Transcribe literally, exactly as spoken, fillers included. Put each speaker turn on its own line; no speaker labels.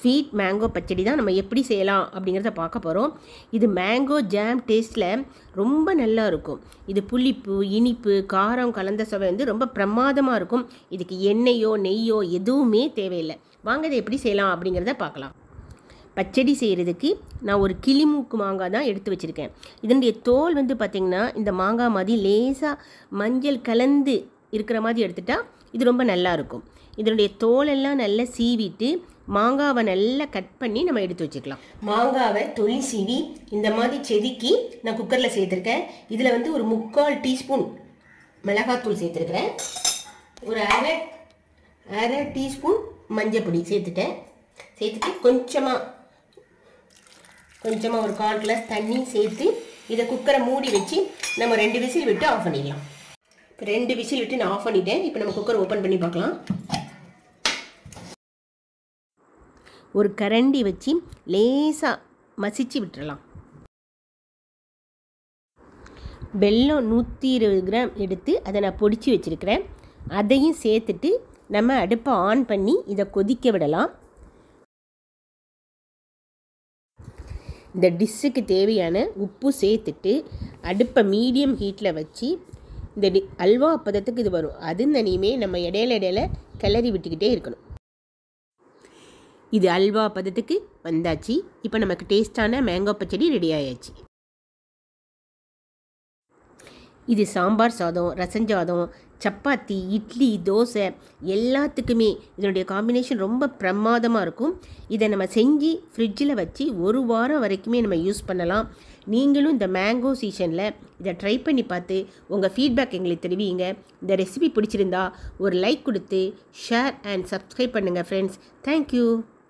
Sweet mango பச்சடி தான் நம்ம எப்படி செய்யலாம் அப்படிங்கிறத பார்க்க போகிறோம். இது மேங்கோ ஜாம் டேஸ்ட்டில் ரொம்ப நல்லா இருக்கும். இது புளிப்பு, இனிப்பு, காரம் கலந்த சுவை வந்து ரொம்ப பிரமாதமாக இருக்கும். இதுக்கு எண்ணெயோ நெய்யோ எதுவுமே தேவையில்லை. வாங்க இதை எப்படி செய்யலாம் அப்படிங்கிறத பார்க்கலாம். பச்சடி செய்கிறதுக்கு நான் ஒரு கிளிமூக்கு மாங்காய் தான் எடுத்து வச்சுருக்கேன். இதனுடைய தோல் வந்து பார்த்திங்கன்னா இந்த மாங்காய் மாதிரி லேசாக மஞ்சள் கலந்து இருக்கிற மாதிரி எடுத்துட்டா இது ரொம்ப நல்லாயிருக்கும். இதனுடைய தோலெல்லாம் நல்லா சீவிட்டு மாங்காவை நல்லா கட் பண்ணி நம்ம எடுத்து வச்சுக்கலாம். மாங்காவை தொலி சீவி இந்த மாதிரி செதுக்கி நான் குக்கரில் சேர்த்துருக்கேன். இதில் வந்து ஒரு முக்கால் டீஸ்பூன் மிளகாத்தூள் சேர்த்துருக்கிறேன். ஒரு அரை அரை டீஸ்பூன் மஞ்சள் பொடி சேர்த்துட்டேன். சேர்த்துட்டு கொஞ்சமாக கொஞ்சமாக ஒரு கால் கிளாஸ் தண்ணி சேர்த்து இதை குக்கரை மூடி வச்சு நம்ம ரெண்டு விசில் விட்டு ஆஃப் பண்ணிடலாம். இப்போ ரெண்டு விசில் விட்டு நான் ஆஃப் பண்ணிட்டேன். இப்போ நம்ம குக்கர் ஓப்பன் பண்ணி பார்க்கலாம். ஒரு கரண்டி வச்சு லேசாக மசிச்சு விட்டுறலாம். வெல்லம் நூற்றி இருபது கிராம் எடுத்து அதை நான் பொடிச்சு வச்சுருக்கிறேன். அதையும் சேர்த்துட்டு நம்ம அடுப்பை ஆன் பண்ணி இதை கொதிக்க விடலாம். இந்த டிஷ்ஷுக்கு தேவையான உப்பு சேர்த்துட்டு அடுப்பை மீடியம் ஹீட்டில் வச்சு இந்த டி அல்வா பதத்துக்கு இது வரும். அது தனியுமே நம்ம இடையில இடையில கிளறி விட்டுக்கிட்டே இருக்கணும். இது அல்வா பதத்துக்கு வந்தாச்சு. இப்போ நமக்கு டேஸ்டான மேங்கோ பச்சடி ரெடி ஆயாச்சு. இது சாம்பார் சாதம், ரசஞ்சாதம், சப்பாத்தி, இட்லி, தோசை எல்லாத்துக்குமே இதனுடைய காம்பினேஷன் ரொம்ப பிரமாதமாக இருக்கும். இதை நம்ம செஞ்சு ஃப்ரிட்ஜில் வச்சு ஒரு வாரம் வரைக்குமே நம்ம யூஸ் பண்ணலாம். நீங்களும் இந்த மேங்கோ சீசனில் இதை ட்ரை பண்ணி பார்த்து உங்கள் ஃபீட்பேக் எங்களுக்கு தெரிவிங்க. இந்த ரெசிபி பிடிச்சிருந்தா ஒரு லைக் கொடுத்து ஷேர் அண்ட் சப்ஸ்கிரைப் பண்ணுங்கள் ஃப்ரெண்ட்ஸ். தேங்க்யூ.